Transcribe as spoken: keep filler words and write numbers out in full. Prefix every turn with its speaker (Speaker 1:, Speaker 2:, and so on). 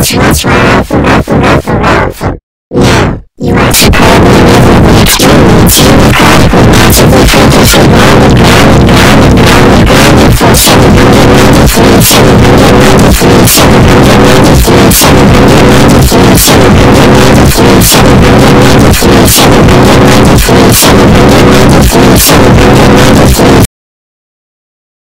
Speaker 1: much, much more awful, awful, awful, awful. Now, you are superbly, miserably, extremely, insanely, chronically, massively, freakishly, blinded, grounded, grounded, grounded, grounded for seven hundred ninety-three, seven hundred ninety-three, seven hundred ninety-three, seven hundred ninety-three, seven hundred ninety-three, seven hundred ninety-three, seven hundred ninety-three, seven hundred ninety-three, seven hundred ninety-three,